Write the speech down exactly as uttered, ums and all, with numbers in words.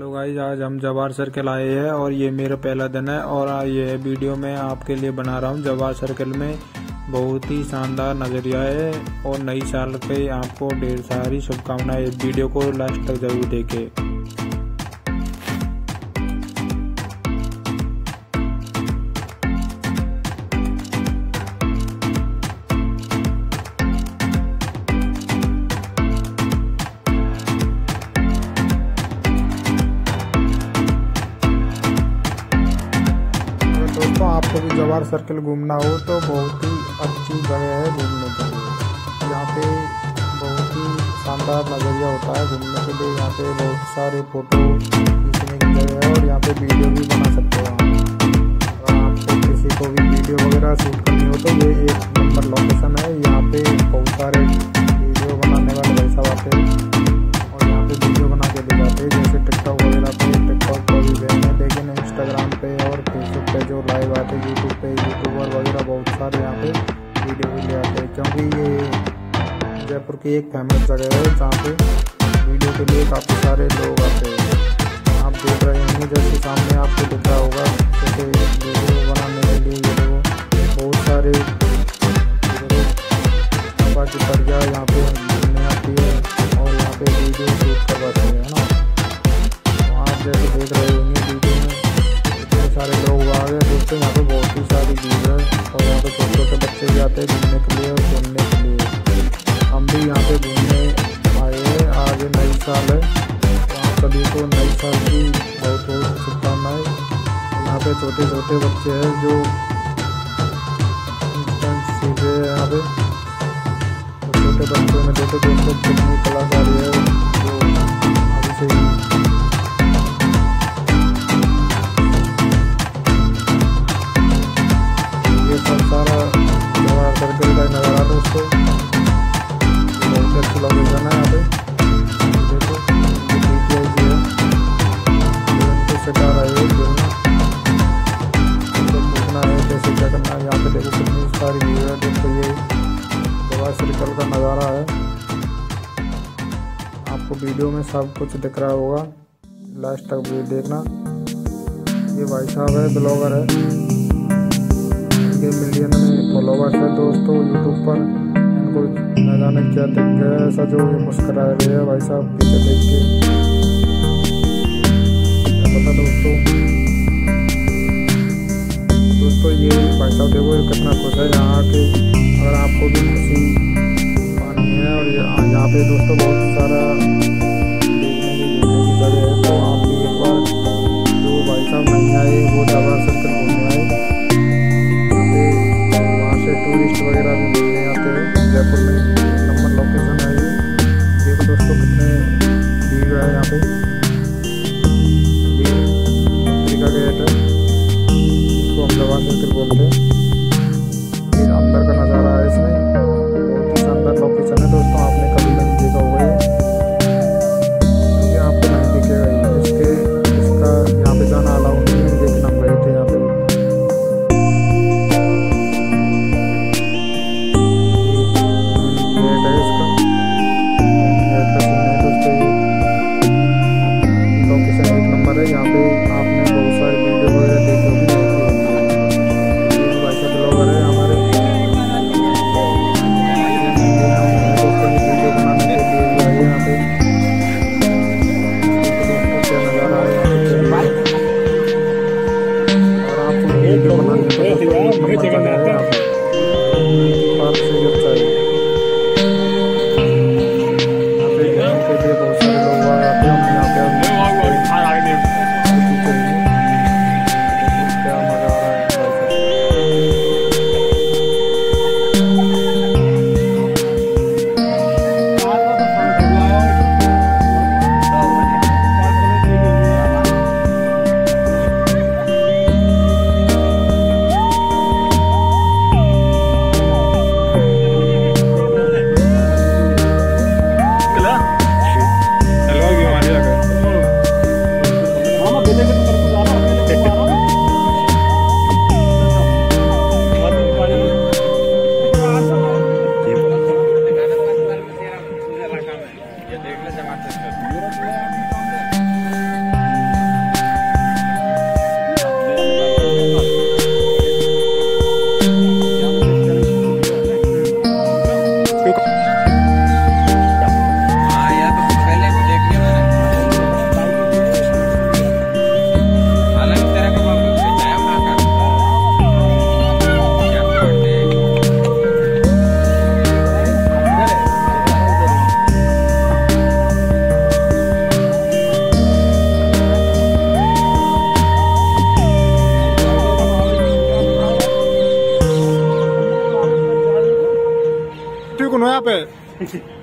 Hello guys, आज हम Jawahar circle आए हैं और ये मेरा पहला दिन है और ये वीडियो मैं आपके लिए बना रहा हूँ। जवाहर सर्कल में बहुत ही शानदार नज़रिया है और नई साल के आपको ढेर सारी शुभकामनाएं। इस वीडियो को लास्ट तक जरूर देखें। दोस्तों, आपको भी जवाहर सर्कल घूमना हो तो बहुत ही अच्छी जगह है घूमने के लिए। यहाँ पे बहुत ही शानदार नज़रिया होता है घूमने के लिए। यहाँ पे बहुत सारे फोटो खींचने की जगह है और यहाँ पे वीडियो भी बना सकते हो। अगर आपको किसी को भी वीडियो वगैरह शूट करनी हो तो ये एक नंबर लोकेशन है। यहाँ पे बहुत सारे वीडियो बनाने वाले भाई साहब आते हैं और यहाँ पे वीडियो बना के ले जाते हैं, जैसे टिकटॉक वगैरह पे। टिकटॉक पर भी गए हैं, लेकिन इंस्टाग्राम पे और फेसबुक पे जो लाइव आते हैं, यूट्यूब पे यूट्यूबर वगैरह बहुत सारे यहाँ पे वीडियो भी ले आते हैं, क्योंकि ये जयपुर की एक फेमस जगह है जहाँ पे वीडियो के लिए काफ़ी सारे लोग आते हैं। आप देख रहे होंगे जैसे सामने आपको दिख रहा होगा, जैसे वीडियो बनाने के लिए ये लोग बहुत सारे की प्रजा यहाँ पे घूमने आती है और यहाँ पे वीडियो शूट करवाते हैं, है ना। तो आप जैसे देख रहे होंगे वीडियो में इतने सारे लोग आ गए दोस्तों। यहाँ पे बहुत ही सारी भीड़ है और यहाँ पे छोटे छोटे बच्चे भी आते हैं घूमने के लिए और घूमने के लिए। हम भी यहाँ पे घूमने आए हैं। आगे नई साल है तो आप सभी को नई साल की बहुत बहुत शुभकामनाएं। यहाँ पे छोटे छोटे बच्चे हैं जो सीख रहे हैं। यहाँ पे छोटे बच्चों में देखो दोस्तों कितनी कलाकारी है जो अभी से ही ये सब सारा जवाहर सर्कल का नज़ारा दोस्तों। बहुत अच्छी लोकेशन है यहाँ पे। देखो ये भी है, इनको सिखा रहे हैं खेलना, इनको सीखना है कैसे क्या करना है। यहाँ पे देखो कितनी सारी भीड़ है दोस्तों। ये जवाहर सर्कल का नज़ारा है। आपको वीडियो में सब कुछ दिख रहा होगा, लास्ट तक वीडियो देखना। ये भाई साहब है, ब्लॉगर है, इनके मिलियन में फॉलोवर्स है दोस्तों यूट्यूब पर। इनको न जाने क्या दिख गया ऐसा जो ये मुस्कुरा रहे हैं भाई साहब पीछे देख के, क्या पता दोस्तों। दोस्तों ये भाई साहब देखो कितना खुश है यहाँ आके। अगर आपको भी खुशी पानी है और यहाँ पे दोस्तों बहुत सारा देखने की घूमने की जगह है, तो आप भी एक बार जो भाई साहब नहीं आए वो जवाहर सर्कल घूमने आए। यहाँ पे वहाँ से टूरिस्ट वगैरह भी घूमने आते हैं। जयपुर में नंबर लोकेशन है ये। देखो दोस्तों कितने भीड़ यहाँ पे।